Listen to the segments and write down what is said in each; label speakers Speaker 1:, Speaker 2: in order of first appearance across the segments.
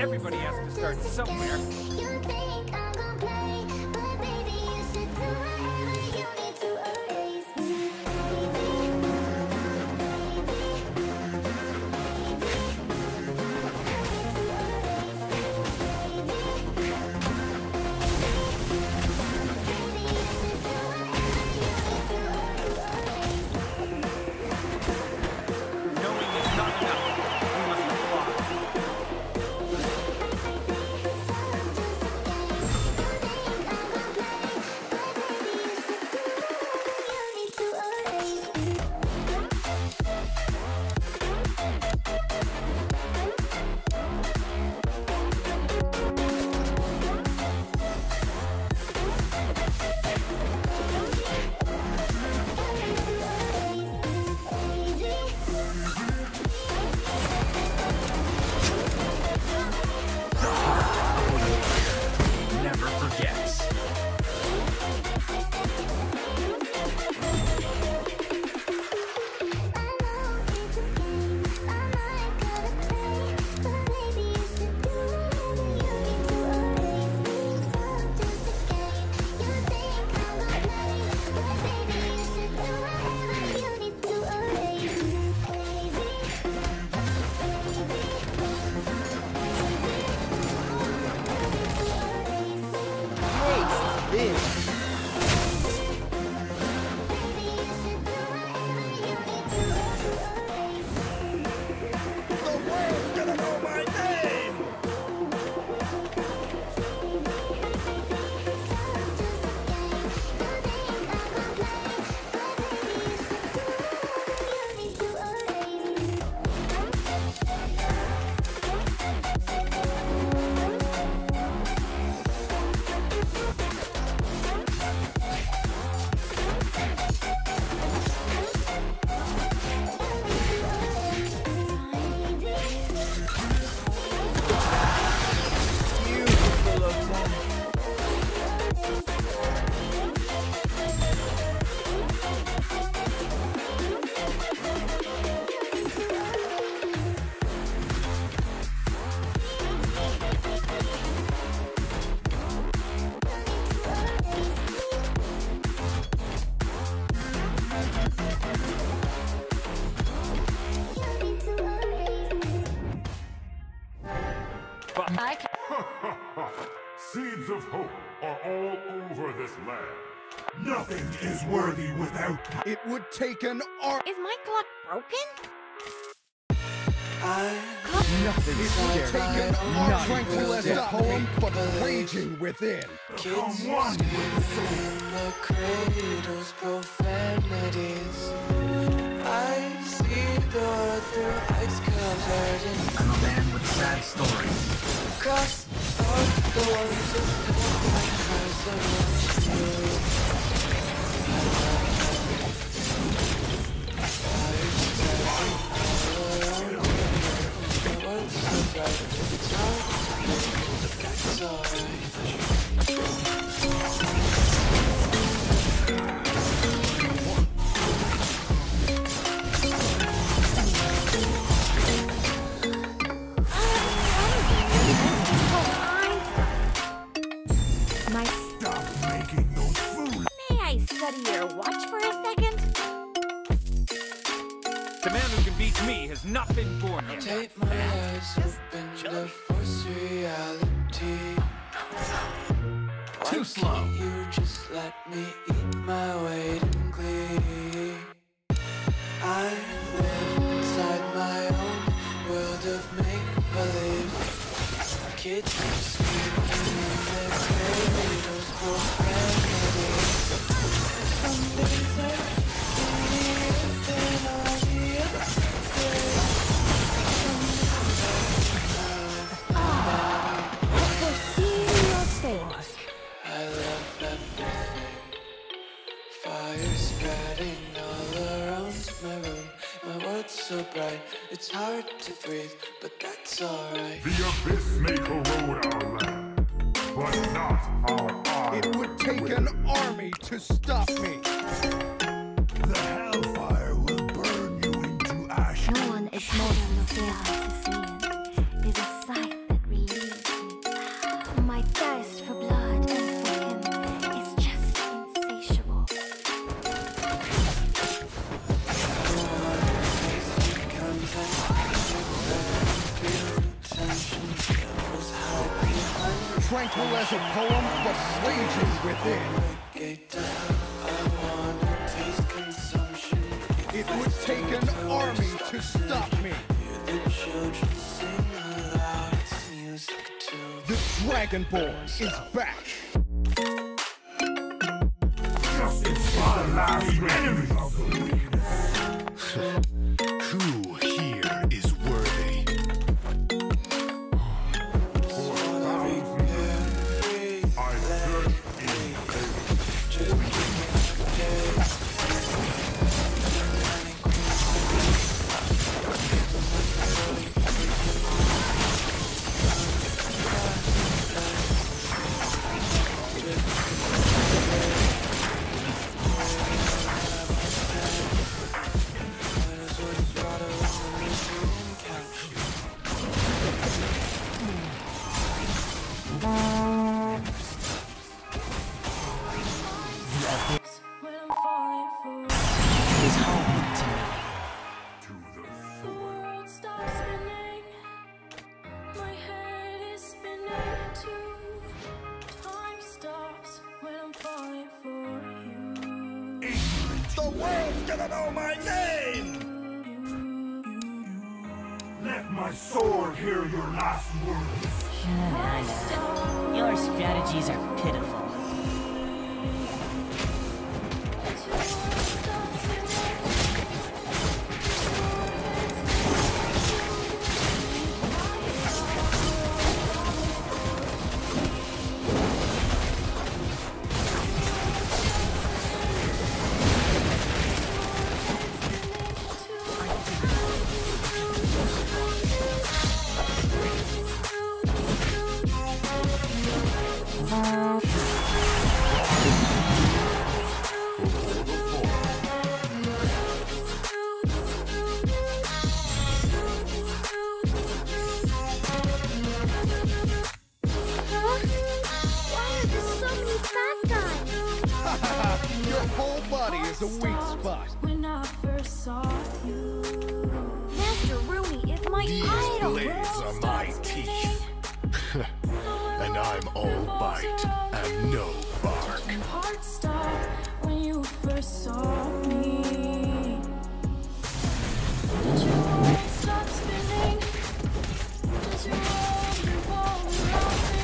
Speaker 1: Everybody has to start somewhere.
Speaker 2: Seeds of hope are all over this land. Nothing is worthy without you.
Speaker 3: It would take an art.
Speaker 4: Is my clock broken?
Speaker 3: Nothing is taken, not tranquil as a poem, but raging within.
Speaker 2: Become one with the soul.
Speaker 5: The cradle's profanities. I see the world through ice covered in.
Speaker 1: I'm a man with sad stories.
Speaker 5: Cross out the ones who fill my eyes around you.
Speaker 4: Study your watch for a second?
Speaker 1: The man who can beat me has not been born yet.
Speaker 5: Take my eyes open to force reality.
Speaker 1: Too slow.
Speaker 5: You just let me eat my weight in glee. I live inside my own world of make-believe. Kids screaming in their cradles profanity. Some days I believe in all the I love everything. Fire spreading all around my room. My world's so bright, it's hard to breathe, but that's alright.
Speaker 2: The abyss may corrode our land, but not our art.
Speaker 3: It would take an army to stop me.
Speaker 2: The hellfire will burn you into ash.
Speaker 4: No one is more than Lucia to see. It is a sight that relieves
Speaker 3: tranquil as a poem, but raging within. It would take an army to stop me. The Dragonborn is back.
Speaker 2: Justice is the last enemy of the weakness.
Speaker 6: Who here is worthy?
Speaker 2: I search in
Speaker 3: The world's gonna know my name!
Speaker 2: Let my sword hear your last words.
Speaker 7: Your strategies are pitiful.
Speaker 3: Your whole body is a weak spot.
Speaker 8: When I first saw you,
Speaker 4: Master Rooney is my
Speaker 6: These
Speaker 4: idol.
Speaker 6: blades are my teeth. And I'm all bite and no bark.
Speaker 8: my heart stopped when you first saw me. Did your world stop spinning? Did your world revolve around me?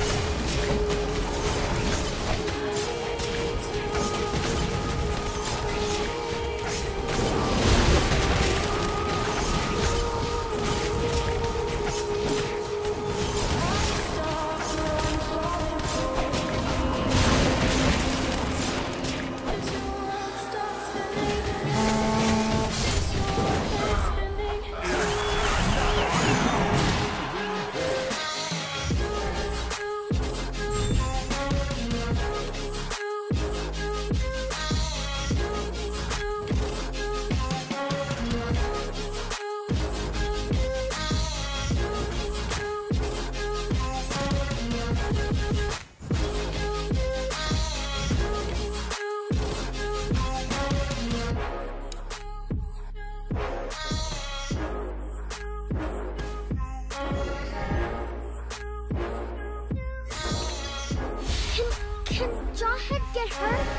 Speaker 4: Can Jawhead get hurt?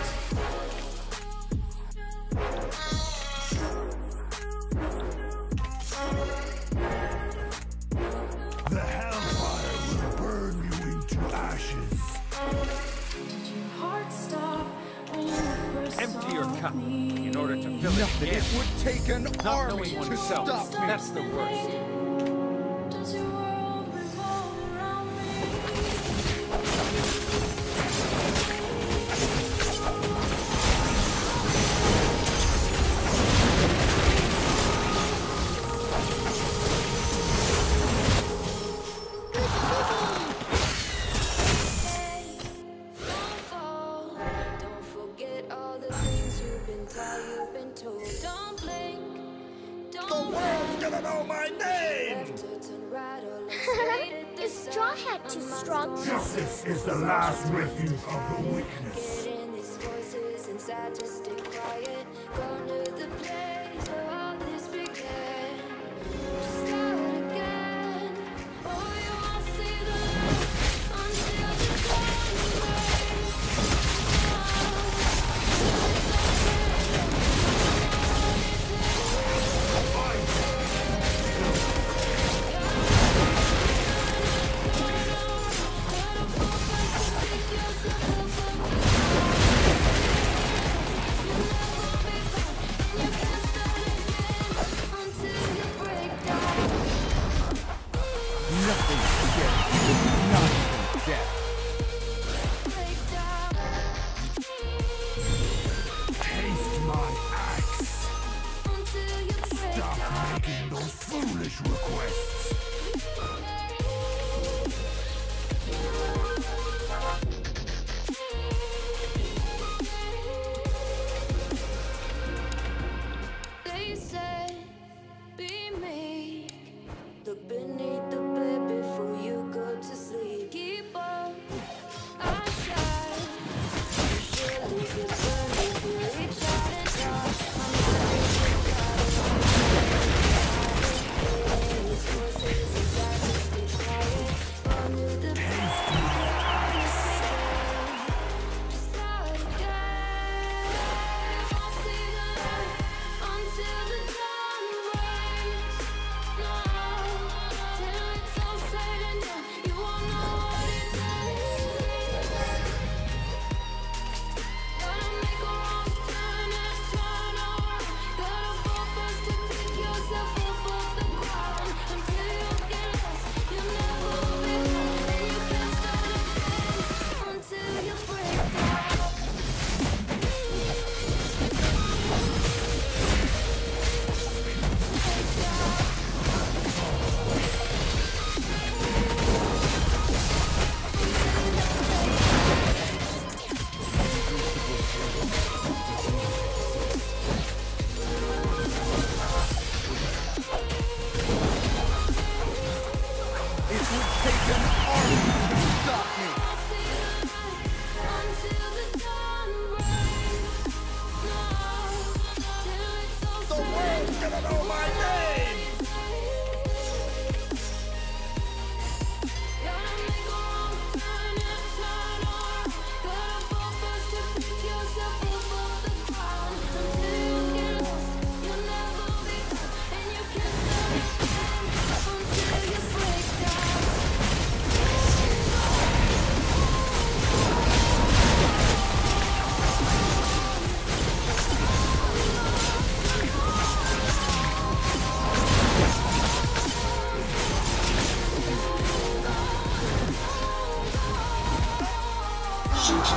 Speaker 2: The hellfire will burn you into ashes.
Speaker 8: Heart stop when you first
Speaker 1: Empty your
Speaker 8: saw
Speaker 1: cup
Speaker 8: me.
Speaker 1: in order to fill it
Speaker 3: Nothing.
Speaker 1: again.
Speaker 3: It would take an
Speaker 1: Not
Speaker 3: army
Speaker 1: knowing
Speaker 3: to
Speaker 1: oneself.
Speaker 3: stop me.
Speaker 1: That's the worst.
Speaker 8: Does your world revolve around me?
Speaker 5: Don't fall. Don't forget all the things you've been taught, you've been told. Don't blink.
Speaker 3: The
Speaker 5: Don't
Speaker 3: world's gonna know my name!
Speaker 5: left to turn right or look straight at the
Speaker 4: Is
Speaker 5: sun.
Speaker 4: Jawhead too strong?
Speaker 2: Justice is the last refuge of the weakness.
Speaker 5: Get in these voices inside to stay quiet. Gone to the place where all this began. Start again. Oh, you won't see the light until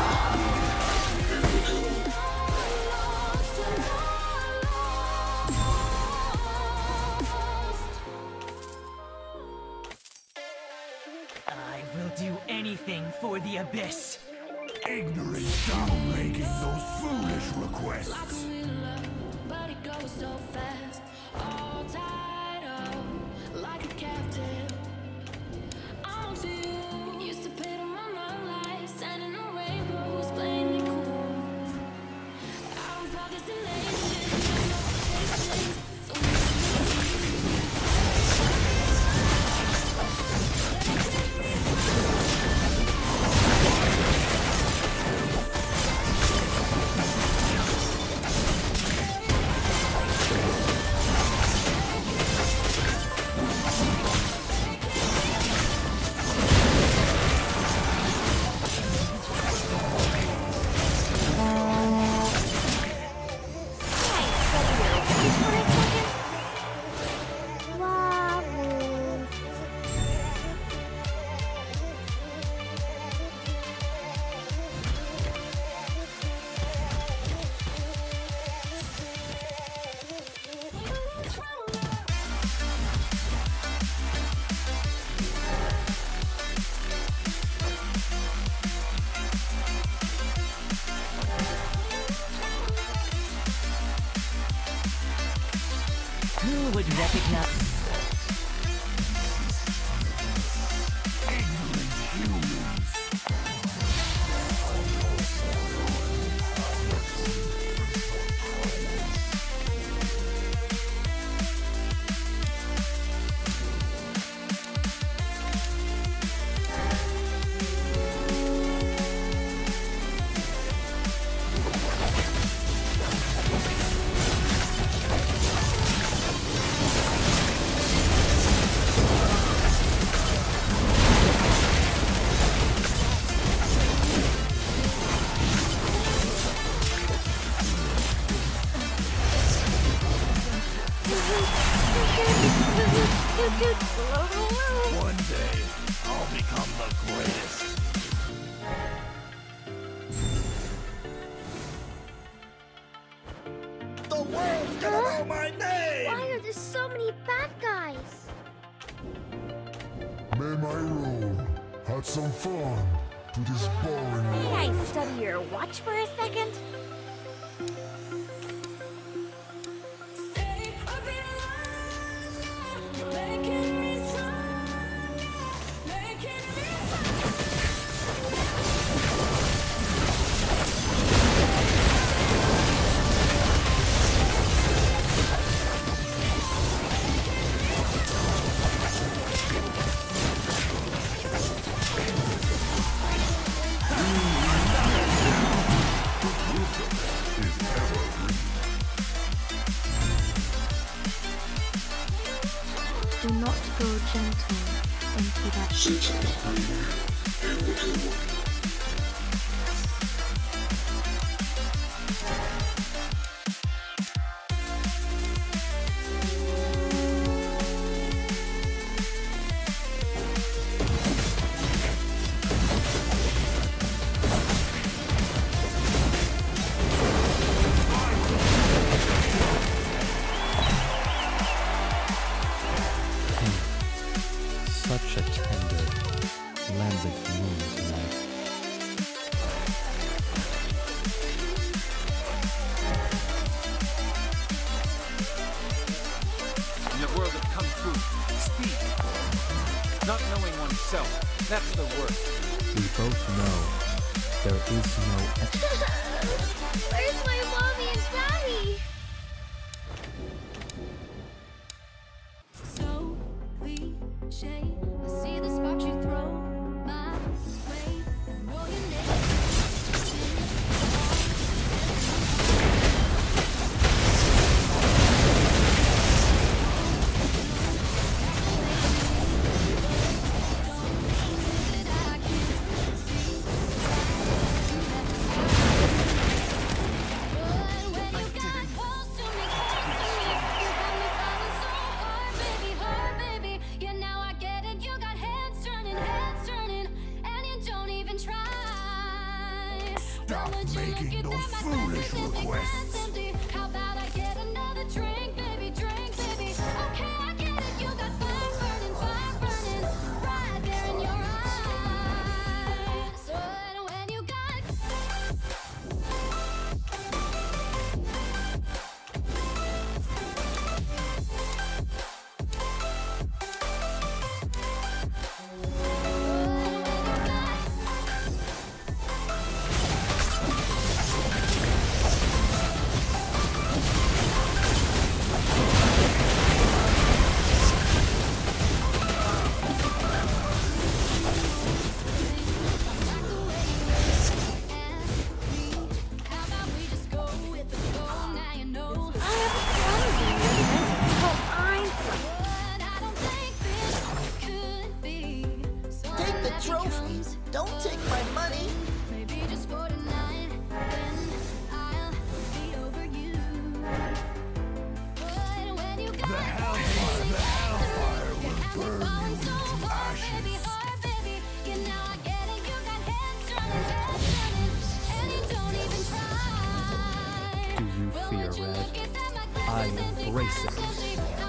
Speaker 7: I will do anything for the Abyss.
Speaker 2: Ignorant, stop making those foolish requests.
Speaker 8: But it goes so fast, all tied up like a captive. I'm to you, used to pit on my life, sending a rainbows, playing it cool. I was all this elation,
Speaker 7: Who would recognize?
Speaker 2: One day, I'll become the greatest.
Speaker 3: The world's gonna know my name!
Speaker 4: Why are there so many bad guys?
Speaker 2: May my rule had some fun to this boring
Speaker 4: May
Speaker 2: world.
Speaker 4: I study your watch for a second?
Speaker 8: stay up in line. You're making me strong, making me
Speaker 4: Do not go gentle into that
Speaker 9: Such a tender, lambent moon tonight.
Speaker 1: In the world of Kung Fu, speed. Not knowing oneself, that's the worst.
Speaker 9: We both know there is no
Speaker 4: Where's my mommy and daddy?
Speaker 8: so cliche. I see the sparks you throw my way. I know your name. Yeah, now I get it.
Speaker 2: making those foolish requests.
Speaker 8: How about I get another drink, baby, Okay, I get it, you got fire burning right there in your eyes. So when you got
Speaker 10: Trophies. Don't take my money.
Speaker 8: maybe just for tonight, then I'll be over you. But when you got
Speaker 2: The hellfire will burn you to ashes.
Speaker 8: baby, you know I get it. You got heads running, and you don't even try.
Speaker 9: Do you fear Red? I embrace it.